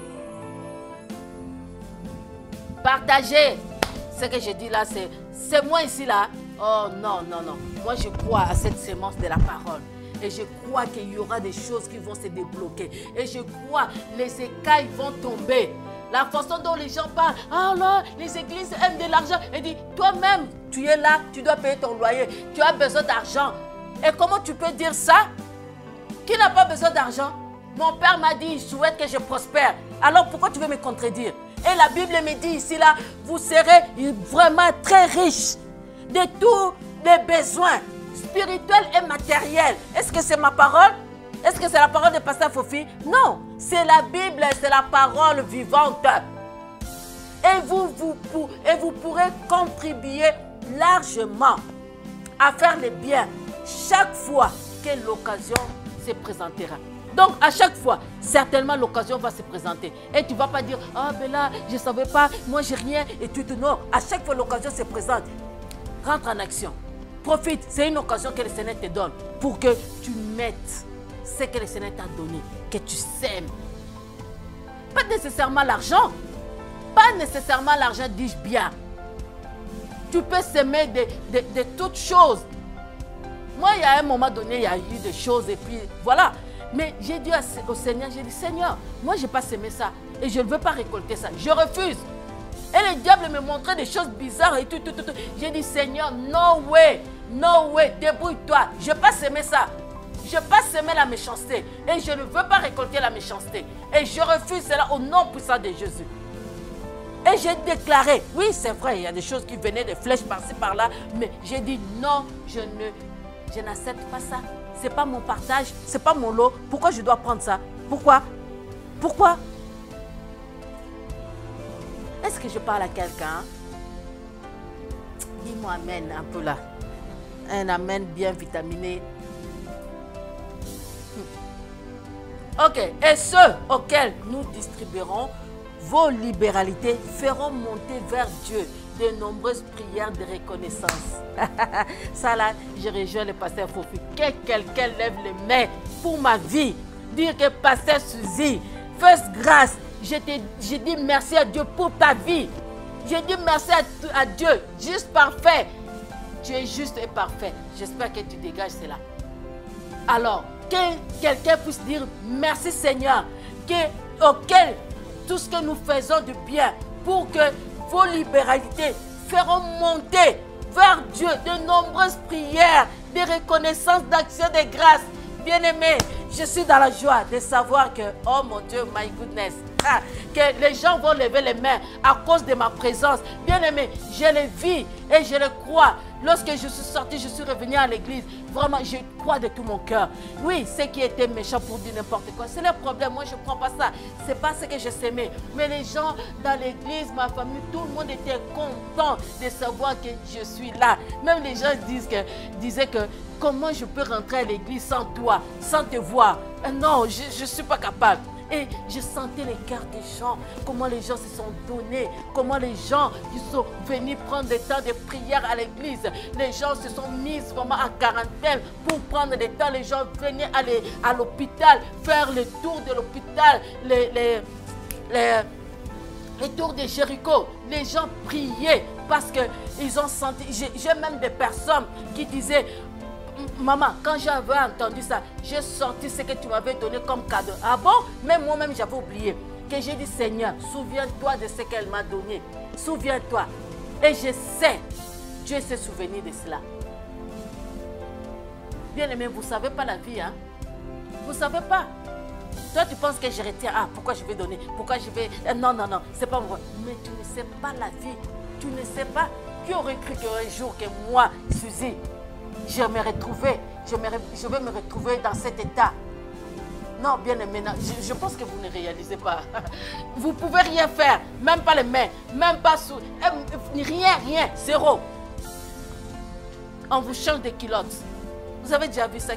Partagez. Ce que je dis là, c'est moi ici là. Oh non, non, non. Moi, je crois à cette sémence de la parole. Et je crois qu'il y aura des choses qui vont se débloquer. Et je crois que les écailles vont tomber. La façon dont les gens parlent, ah là, les églises aiment de l'argent. Et dit, toi-même, tu es là, tu dois payer ton loyer. Tu as besoin d'argent. Et comment tu peux dire ça? Qui n'a pas besoin d'argent? Mon père m'a dit, il souhaite que je prospère. Alors pourquoi tu veux me contredire? Et la Bible me dit ici, là, vous serez vraiment très riches de tous les besoins spirituels et matériels. Est-ce que c'est ma parole? Est-ce que c'est la parole de Pasteur Fofi? Non, c'est la Bible, c'est la parole vivante. Et vous pourrez contribuer largement à faire le bien chaque fois que l'occasion se présentera. Donc, à chaque fois, certainement, l'occasion va se présenter. Et tu ne vas pas dire, ah, ben là, je ne savais pas, moi, j'ai rien. Et tu te non. À chaque fois, l'occasion se présente. Rentre en action. Profite. C'est une occasion que le Seigneur te donne pour que tu mettes ce que le Seigneur t'a donné, que tu sèmes. Pas nécessairement l'argent. Pas nécessairement l'argent, dis-je bien. Tu peux s'aimer de toutes choses. Moi, il y a un moment donné, il y a eu des choses et puis voilà. Mais j'ai dit au Seigneur, j'ai dit, Seigneur, moi, je n'ai pas semé ça et je ne veux pas récolter ça. Je refuse. Et le diable me montrait des choses bizarres et tout. J'ai dit, Seigneur, no way, débrouille-toi. Je n'ai pas semé ça. Je n'ai pas semé la méchanceté et je ne veux pas récolter la méchanceté. Et je refuse cela au nom puissant de Jésus. Et j'ai déclaré, oui c'est vrai, il y a des choses qui venaient, des flèches par-ci par-là, mais j'ai dit non, je n'accepte pas ça. Ce n'est pas mon partage, ce n'est pas mon lot. Pourquoi je dois prendre ça? Pourquoi? Pourquoi? Est-ce que je parle à quelqu'un? Dis-moi amen un peu là. Un amen bien vitaminé. Ok, et ceux auxquels nous distribuerons vos libéralités feront monter vers Dieu de nombreuses prières de reconnaissance. Ça là, je rejoins le pasteur Fofi. Que quelqu'un lève les mains pour ma vie. Dire que pasteur Suzy, fasse grâce. Je dis merci à Dieu pour ta vie. Je dis merci à Dieu, juste parfait. Tu es juste et parfait. J'espère que tu dégages cela. Alors, que quelqu'un puisse dire merci Seigneur, auquel tout ce que nous faisons de bien pour que vos libéralités feront monter vers Dieu de nombreuses prières, de reconnaissance, d'action de grâce. Bien-aimé, je suis dans la joie de savoir que, oh mon Dieu, my goodness, que les gens vont lever les mains à cause de ma présence. Bien-aimé, je le vis et je le crois. Lorsque je suis sorti, je suis revenu à l'église. Vraiment, je crois de tout mon cœur. Oui, ceux qui étaient méchants pour dire n'importe quoi, c'est leur problème. Moi, je ne prends pas ça. Ce n'est pas ce que je s'aimais. Mais les gens dans l'église, ma famille, tout le monde était content de savoir que je suis là. Même les gens disaient que comment je peux rentrer à l'église sans toi, sans te voir. Non, je ne suis pas capable. Et je sentais les cœurs des gens, comment les gens se sont donnés, comment les gens qui sont venus prendre des temps de prière à l'église. Les gens se sont mis vraiment en quarantaine pour prendre des temps. Les gens venaient aller à l'hôpital, faire le tour de l'hôpital, les tours de Jéricho. Les gens priaient parce qu'ils ont senti. J'ai même des personnes qui disaient: maman, quand j'avais entendu ça, j'ai sorti ce que tu m'avais donné comme cadeau. Ah bon? Même moi-même, j'avais oublié. Que j'ai dit: Seigneur, souviens-toi de ce qu'elle m'a donné. Souviens-toi. Et je sais, Dieu s'est souvenu de cela. Bien aimé, vous ne savez pas la vie, hein? Vous ne savez pas. Toi, tu penses que je retiens. Ah, pourquoi je vais donner? Pourquoi je vais... Non, non, non, c'est pas moi. Mais tu ne sais pas la vie. Tu ne sais pas. Qui aurait cru qu'un jour que moi, Suzy, je vais me retrouver dans cet état? Non, bien aimé, je pense que vous ne réalisez pas. Vous ne pouvez rien faire, même pas les mains, même pas sous... Rien, zéro. On vous change de culottes. Vous avez déjà vu ça?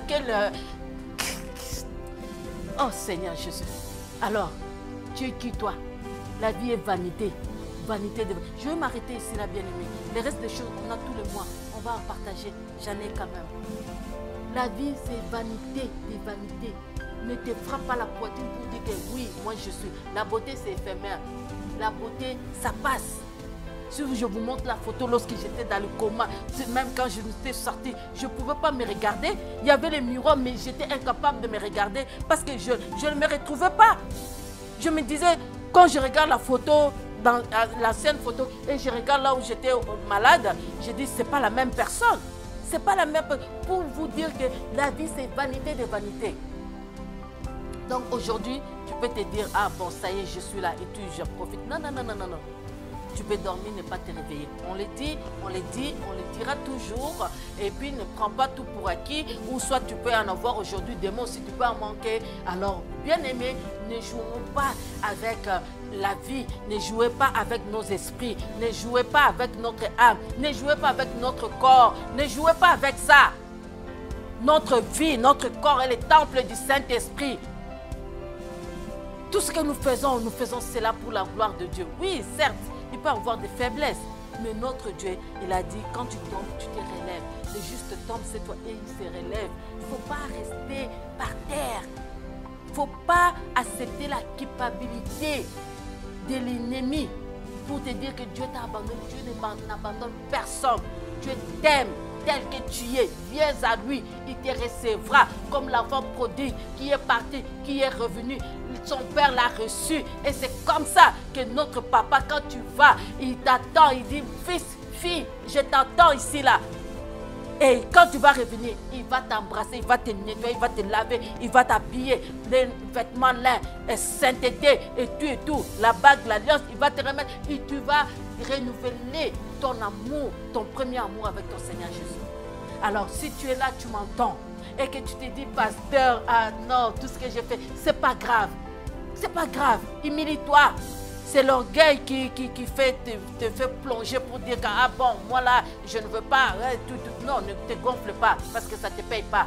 Oh Seigneur Jésus. Alors, tu es qui toi? La vie est vanité. Vanité de... Je vais m'arrêter ici là, bien aimé. Le reste des choses, on a tous les mois. On va en partager. J'en ai quand même. La vie, c'est vanité des vanités. Ne te frappe pas la poitrine pour dire que oui, moi je suis. La beauté, c'est éphémère. La beauté, ça passe. Si je vous montre la photo lorsque j'étais dans le coma, même quand je m'étais sortie, je ne pouvais pas me regarder. Il y avait les miroirs, mais j'étais incapable de me regarder parce que je ne me retrouvais pas. Je me disais, quand je regarde la photo, dans l'ancienne photo, et je regarde là où j'étais malade, je dis, c'est pas la même personne. C'est pas la même personne. Pour vous dire que la vie, c'est vanité de vanité. Donc aujourd'hui, tu peux te dire, ah bon, ça y est, je suis là et je profite. Non, non, non, non, non, non. Tu peux dormir, ne pas te réveiller. On le dit, on le dira toujours. Et puis, ne prends pas tout pour acquis. Ou soit tu peux en avoir aujourd'hui, demain aussi, tu peux en manquer. Alors, bien aimé, ne jouons pas avec la vie. Ne jouez pas avec nos esprits. Ne jouez pas avec notre âme. Ne jouez pas avec notre corps. Ne jouez pas avec ça. Notre vie, notre corps est le temple du Saint-Esprit. Tout ce que nous faisons cela pour la gloire de Dieu. Oui, certes. Il peut avoir des faiblesses. Mais notre Dieu, il a dit, quand tu tombes, tu te relèves. Le juste tombe, c'est toi. Et il se relève. Il ne faut pas rester par terre. Il ne faut pas accepter la culpabilité de l'ennemi pour te dire que Dieu t'a abandonné. Dieu n'abandonne personne. Dieu t'aime tel que tu es. Viens à lui. Il te recevra comme l'enfant prodigue qui est parti, qui est revenu. Son père l'a reçu et c'est comme ça que notre papa, quand tu vas, il t'attend, il dit: fils, fille, je t'attends ici là. Et quand tu vas revenir, il va t'embrasser, il va te nettoyer, il va te laver, il va t'habiller, les vêtements lins, et sainteté, et tout, la bague, l'alliance, il va te remettre, et tu vas renouveler ton amour, ton premier amour avec ton Seigneur Jésus. Alors, si tu es là, tu m'entends, et que tu te dis, pasteur, ah non, tout ce que j'ai fait, c'est pas grave. C'est pas grave, humilie-toi. C'est l'orgueil qui te fait plonger pour dire que, ah bon, moi là, je ne veux pas. Non, ne te gonfle pas parce que ça ne te paye pas.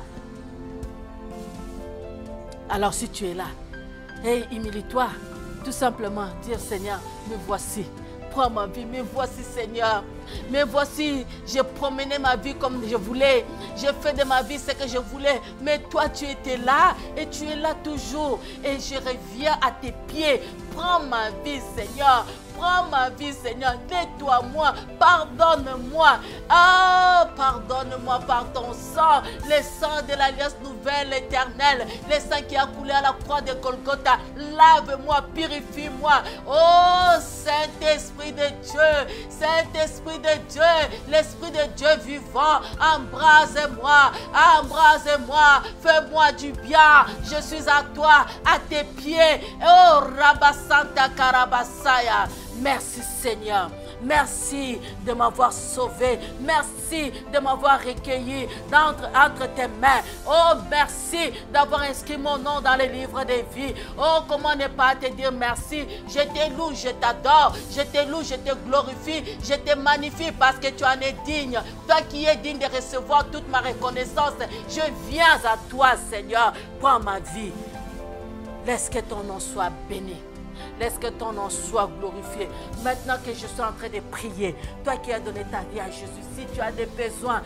Alors si tu es là, hey, humilie-toi. Tout simplement, dire Seigneur, me voici. Prends ma vie, me voici Seigneur. Mais voici, j'ai promené ma vie comme je voulais. J'ai fait de ma vie ce que je voulais. Mais toi, tu étais là et tu es là toujours. Et je reviens à tes pieds. Prends ma vie, Seigneur. Prends ma vie, Seigneur. Nettoie-moi. Pardonne-moi. Ah, pardonne-moi par ton sang. Le sang de l'alliance nouvelle éternelle. Le sang qui a coulé à la croix de Golgotha. Lave-moi, purifie-moi. Oh, Saint-Esprit de Dieu. Saint-Esprit de Dieu. L'Esprit de Dieu vivant. Embrase-moi. Embrase-moi. Fais-moi du bien. Je suis à toi, à tes pieds. Oh, Rabasanta Karabasaya. Merci Seigneur. Merci de m'avoir sauvé. Merci de m'avoir recueilli entre tes mains. Oh, merci d'avoir inscrit mon nom dans les livres des vies. Oh, comment ne pas te dire merci. Je te loue, je t'adore. Je te loue, je te glorifie. Je te magnifie parce que tu en es digne. Toi qui es digne de recevoir toute ma reconnaissance. Je viens à toi, Seigneur. Prends ma vie. Laisse que ton nom soit béni. Laisse que ton nom soit glorifié. Maintenant que je suis en train de prier, toi qui as donné ta vie à Jésus, si tu as des besoins,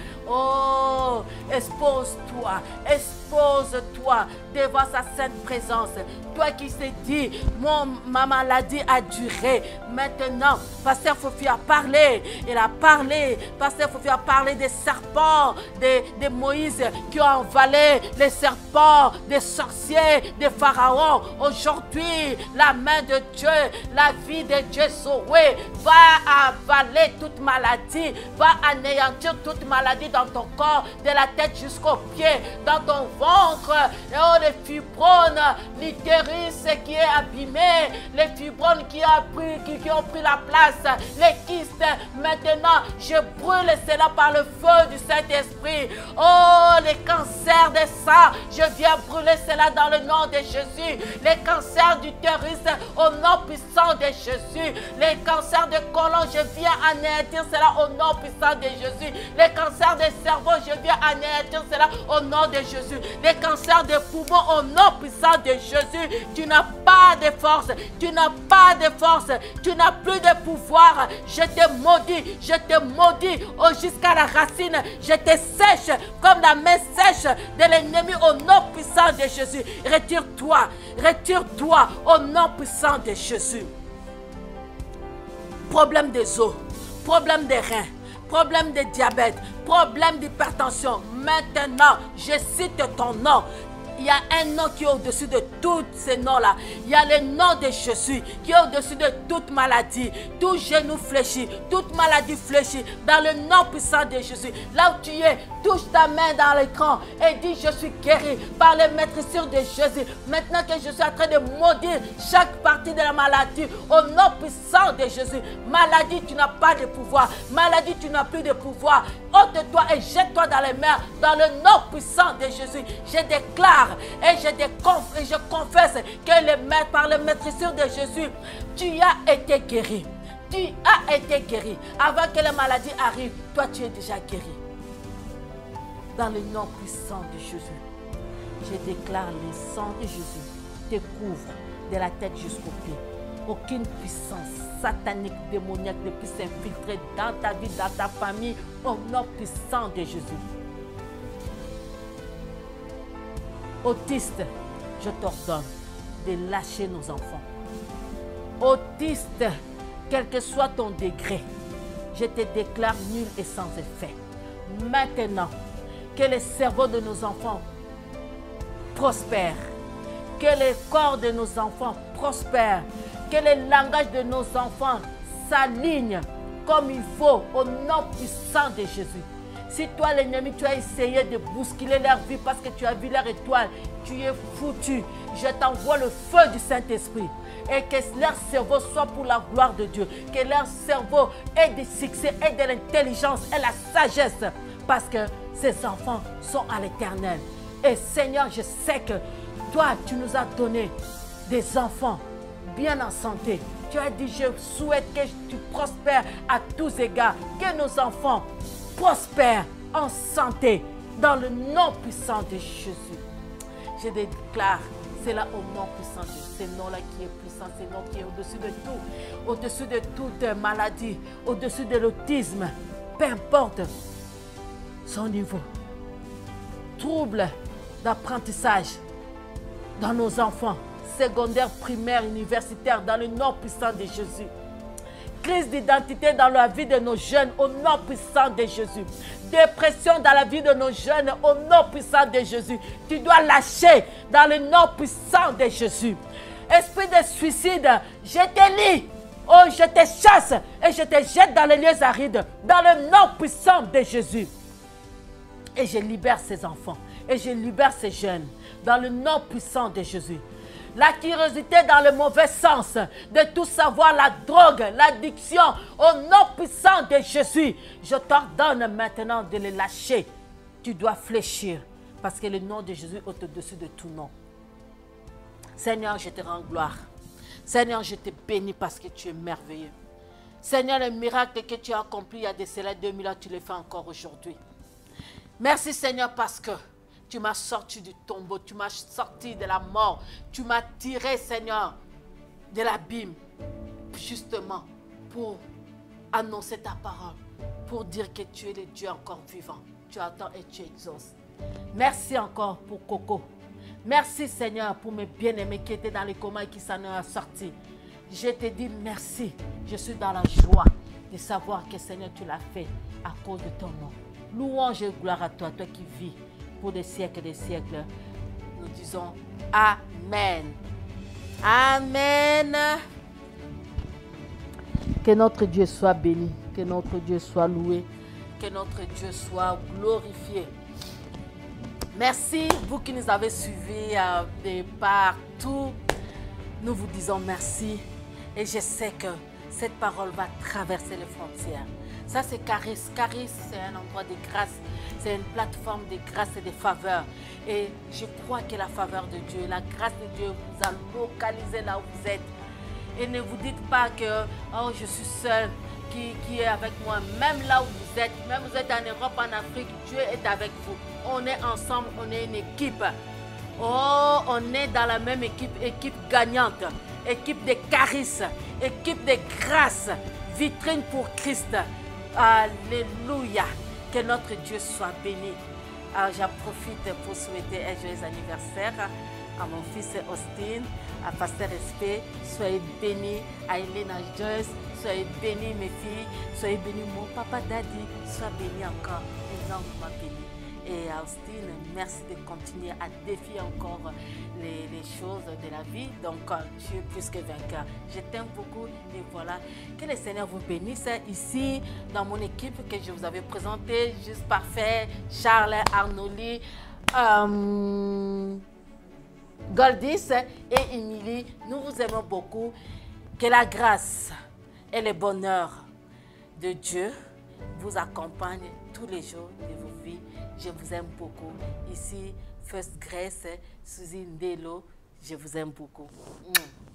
oh, expose-toi, expose-toi devant sa sainte présence. Toi qui s'est dit, ma maladie a duré. Maintenant, Pasteur Fofi a parlé. Il a parlé. Pasteur Fofi a parlé des serpents, de Moïse qui ont envalé les serpents, des sorciers, des pharaons. Aujourd'hui, la main de Dieu, la vie de Dieu Zoé va avaler toute maladie, va anéantir toute maladie dans ton corps, de la tête jusqu'aux pieds, dans ton ventre. Oh, les fibromes, l'utérus qui est abîmé, les fibromes qui ont pris la place, les kystes. Maintenant, je brûle cela par le feu du Saint-Esprit. Oh, les cancers de sang, je viens brûler cela dans le nom de Jésus. Les cancers d'utérus, au nom puissant de Jésus. Les cancers de côlon, je viens anéantir cela au nom puissant de Jésus. Les cancers de cerveau, je viens anéantir cela au nom de Jésus. Les cancers de poumons, au nom puissant de Jésus. Tu n'as pas de force, tu n'as pas de force, tu n'as plus de pouvoir. Je te maudis oh, jusqu'à la racine. Je te sèche comme la main sèche de l'ennemi au nom puissant de Jésus. Retire-toi au nom puissant de Jésus. Problème des os, problème des reins, problème de diabète, problème d'hypertension. Maintenant, je cite ton nom. Il y a un nom qui est au-dessus de tous ces noms-là. Il y a le nom de Jésus qui est au-dessus de toute maladie. Tout genou fléchi, toute maladie fléchie. Dans le nom puissant de Jésus. Là où tu es, touche ta main dans l'écran et dis je suis guéri par les maîtrisures de Jésus. Maintenant que je suis en train de maudire chaque partie de la maladie au nom puissant de Jésus. Maladie, tu n'as pas de pouvoir. Maladie, tu n'as plus de pouvoir. Ôte-toi et jette-toi dans les mers dans le nom puissant de Jésus. Je déclare et je confesse que par les maîtrisures de Jésus, tu as été guéri. Tu as été guéri. Avant que la maladie arrive, toi tu es déjà guéri. Dans le nom puissant de Jésus, je déclare le sang de Jésus te couvre de la tête jusqu'aux pieds. Aucune puissance satanique, démoniaque ne puisse s'infiltrer dans ta vie, dans ta famille, au nom puissant de Jésus. Autiste, je t'ordonne de lâcher nos enfants. Autiste, quel que soit ton degré, je te déclare nul et sans effet. Maintenant, que les cerveaux de nos enfants prospèrent, que les corps de nos enfants prospèrent, que le langage de nos enfants s'aligne comme il faut au nom puissant de Jésus. Si toi, l'ennemi, tu as essayé de bousculer leur vie parce que tu as vu leur étoile, tu es foutu. Je t'envoie le feu du Saint-Esprit. Et que leur cerveau soit pour la gloire de Dieu. Que leur cerveau ait du succès, ait de l'intelligence et la sagesse. Parce que ces enfants sont à l'éternel. Et Seigneur, je sais que toi, tu nous as donné des enfants bien en santé. Tu as dit, je souhaite que tu prospères à tous égards. Que nos enfants prospèrent en santé dans le nom puissant de Jésus. Je déclare cela au nom puissant de Dieu. Ce nom-là qui est puissant, ce nom qui est au-dessus de tout. Au-dessus de toute maladie, au-dessus de l'autisme. Peu importe son niveau. Trouble d'apprentissage dans nos enfants, secondaire, primaire, universitaire, dans le nom puissant de Jésus. Crise d'identité dans la vie de nos jeunes, au nom puissant de Jésus. Dépression dans la vie de nos jeunes, au nom puissant de Jésus. Tu dois lâcher dans le nom puissant de Jésus. Esprit de suicide, je te lis. Oh, je te chasse et je te jette dans les lieux arides, dans le nom puissant de Jésus. Et je libère ces enfants, et je libère ces jeunes, dans le nom puissant de Jésus. La curiosité dans le mauvais sens, de tout savoir, la drogue, l'addiction, au nom puissant de Jésus. Je t'ordonne maintenant de les lâcher. Tu dois fléchir, parce que le nom de Jésus est au-dessus de tout nom. Seigneur, je te rends gloire. Seigneur, je te bénis parce que tu es merveilleux. Seigneur, le miracle que tu as accompli il y a de cela 2000 ans, tu le fais encore aujourd'hui. Merci Seigneur parce que tu m'as sorti du tombeau, tu m'as sorti de la mort, tu m'as tiré Seigneur de l'abîme, justement pour annoncer ta parole, pour dire que tu es le Dieu encore vivant. Tu attends et tu exauces. Merci encore pour Coco. Merci Seigneur pour mes bien-aimés qui étaient dans les comas et qui s'en sont sortis. Je te dis merci. Je suis dans la joie de savoir que Seigneur tu l'as fait à cause de ton nom. Louange et gloire à toi, toi qui vis pour des siècles et des siècles. Nous disons Amen. Amen. Que notre Dieu soit béni, que notre Dieu soit loué, que notre Dieu soit glorifié. Merci, vous qui nous avez suivis de partout. Nous vous disons merci. Et je sais que cette parole va traverser les frontières. Ça, c'est Caris. Caris, c'est un endroit de grâce. C'est une plateforme de grâce et de faveur. Et je crois que la faveur de Dieu, la grâce de Dieu vous a localisé là où vous êtes. Et ne vous dites pas que oh, je suis seul qui est avec moi. Même là où vous êtes, même vous êtes en Europe, en Afrique, Dieu est avec vous. On est ensemble, on est une équipe. Oh, on est dans la même équipe, équipe gagnante, équipe de charisme, équipe de grâce, vitrine pour Christ. Alléluia. Que notre Dieu soit béni. J'en profite pour souhaiter un joyeux anniversaire à mon fils Austin, à Pasteur Respect. Soyez bénis. À Elena Joyce, soyez bénis mes filles. Soyez bénis mon papa Daddy. Sois béni encore, énormément béni. Et Austin, merci de continuer à défier encore les choses de la vie. Donc, tu es plus que vainqueur. Je t'aime beaucoup et voilà. Que le Seigneur vous bénisse ici dans mon équipe que je vous avais présentée. Juste parfait, Charles, Arnoli, Goldis et Émilie. Nous vous aimons beaucoup. Que la grâce et le bonheur de Dieu vous accompagnent tous les jours de vos vies. Je vous aime beaucoup. Ici, First Grace, Suzy Ndelo, je vous aime beaucoup.